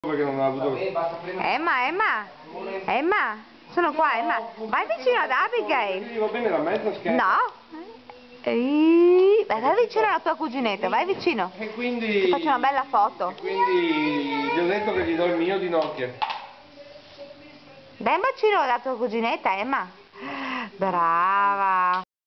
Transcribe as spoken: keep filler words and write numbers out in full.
perché non ha avuto... Emma, Emma, Emma, sono qua, Emma. Vai vicino ad Abigail. Gli va bene la mezza scherma. No? Ehi, vai, vai vicino alla tua cuginetta, vai vicino. E quindi... Ti faccio una bella foto. Quindi gli ho detto che gli do il mio di Nokia. Dai un bacino alla tua cuginetta, Emma. Brava.